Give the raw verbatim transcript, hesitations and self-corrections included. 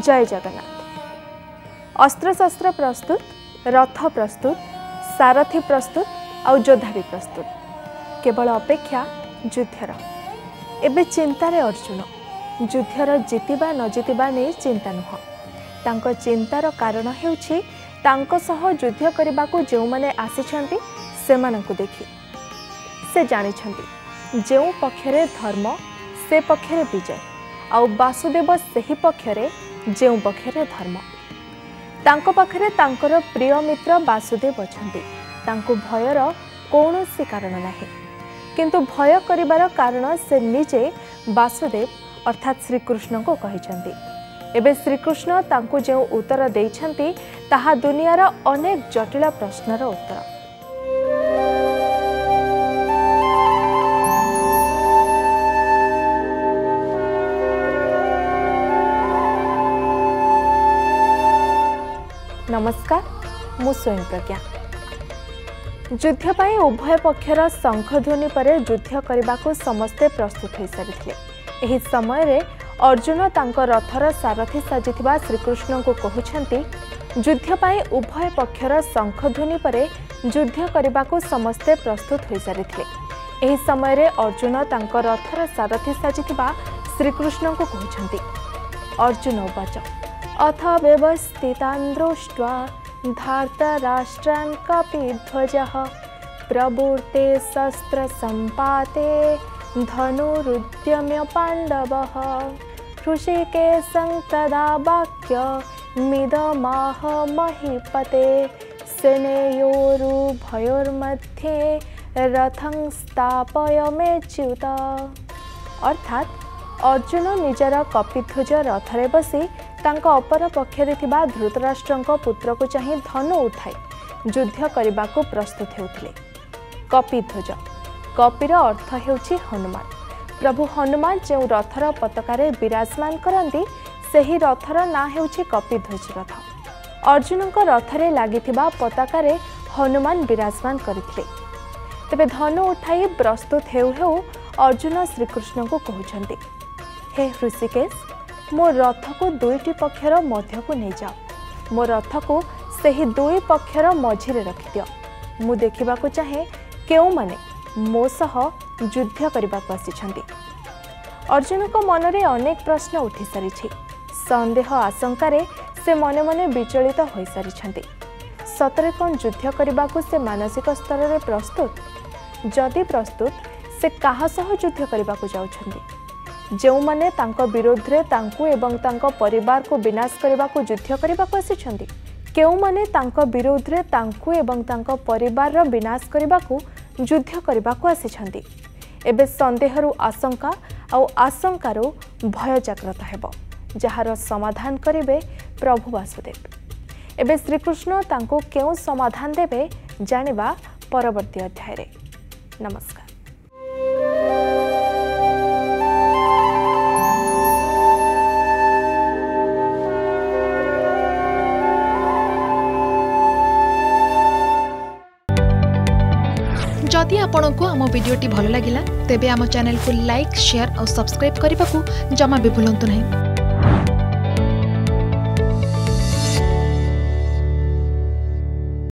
जय जगन्नाथ। अस्त्रशस्त्र प्रस्तुत, रथ प्रस्तुत, सारथी प्रस्तुत और योद्धा भी प्रस्तुत, केवल अपेक्षा युद्धर। एबे चिंतारे अर्जुन युद्धर जितिबा न जितिबा नहीं चिंता नुह। तांको चिंतार कारण हेउछि तांको सह युद्ध करबाकू जो माने आसिछंती सेमानंकु देखि से जानिछंती जो पक्षरे धर्म से पक्षरे विजय आउ वासुदेव सेही पक्षरे जो पक्षरे धर्म। तांको पाखरे तांकर प्रिय मित्र वासुदेव अछंती। तांको भयर कौनसी कारण नाही, किंतु भय करिबार कारण से निजे वासुदेव अर्थात श्रीकृष्ण को कहिछंती। एबे श्रीकृष्ण तांको जो उत्तर देइछंती ताहा दुनियार अनेक जटिल प्रश्नर उत्तर। नमस्कार, मु स्वयं प्रज्ञा। युद्ध पाई उभय पक्षर शंखध्वनि पर युद्ध करने को समस्ते प्रस्तुत हो सारी। एही समय रे अर्जुन तांको रथर सारथी साजिथिबा श्रीकृष्ण को कहउछंती युद्ध पाई उभय पक्षर शंखध्वनि पर युद्ध करने को समस्ते प्रस्तुत हो सारी। एही समय रे अर्जुन तांको रथर सारथी साजिथिबा श्रीकृष्ण को कहउछंती। अर्जुन उवाच अथ व्यवस्थितान् दृष्ट्वा धार्तराष्ट्रान् कपिध्वजः प्रवृत्ते शस्त्रसम्पाते धनुरुद्यम्य पाण्डवः ऋषिकेशं तदा वाक्यमिदमाह महीपते सेनयोरुभयोर्मध्ये रथं स्थापयमेच्युत। अर्थात अर्जुन निजर कपिध्वज रथरे बसी तांको अपर पक्षरे थिबा धृतराष्ट्रंको पुत्र को चाहि धनु उठाई युद्ध करने को प्रस्तुत होते। कपिध्वज कपिर अर्थ हेउछि हनुमान। प्रभु हनुमान जो रथर पताकार विराजमान करती सेही रथर ना हेउछि कपिध्वज रथ। अर्जुन रथरे लागिथिबा पताकार हनुमान विराजमान करथिले। तेबे धनु उठाई प्रस्तुत हेउ हेउ अर्जुन श्रीकृष्ण को कहउछंती हे ऋषिकेश मो रथ को दुईटी पक्षर मध्य को नहीं जाओ। मो रथ को सही दुई पक्षर मझिरे रखि दियो। मु देखिबा को चाहे केउ माने मो सह युद्ध करबा को आसिछंती। अर्जुन को मन रे अनेक प्रश्न उठी सारी। संदेह आशंकार से मने मने विचलित हो सारी। सतरे कौन युद्ध करबा को से मानसिक स्तर रे प्रस्तुत? जदि प्रस्तुत से काहा सह युद्ध करबा को जाउछंती? जो माने तांको विरोध रे तांको एवं तांको परिवार को विनाश करबा को युद्ध करबा को आसिछंती? केउ माने तांको विरोध रे तांको एवं तांको परिवार रो विनाश करबा को युद्ध करबा को आसिछंती? एबे संदेहरु आशंका और आशंकारु भय जागृत हेबो, जहार समाधान करिवे प्रभु वासुदेव। एबे श्रीकृष्ण तांको केउ समाधान देबे जानिबा परवर्ती अध्याय रे। नमस्कार। जदि आपंक आम भिडी भल लगा तेब आम चैनल को लाइक शेयर और सब्सक्राइब करने को जमा भी भूलु नहीं।